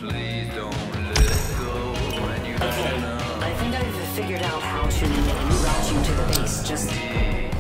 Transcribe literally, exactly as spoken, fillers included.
Okay, I think I've figured out how to route you to the base. Just